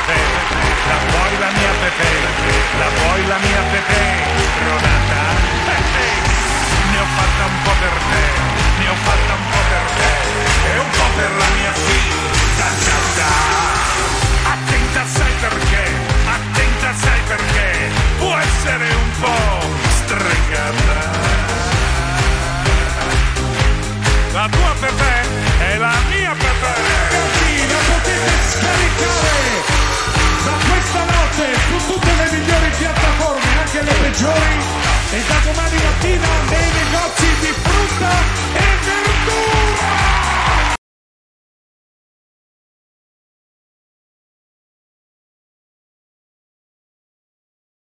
Pepe, la vuoi la mia Pepe, la vuoi la mia Pepe, rodata, ne ho fatta un po' per te, ne ho fatta un po' per te, e un po' per la mia figlia, attenta sai perché, attenta sai perché, può essere un po' stregata. La tua Pepe è la mia Pepe. Ragazzi, la potete scaricare da questa notte su tutte le migliori piattaforme, anche le peggiori, e da domani mattina nei negozi di frutta e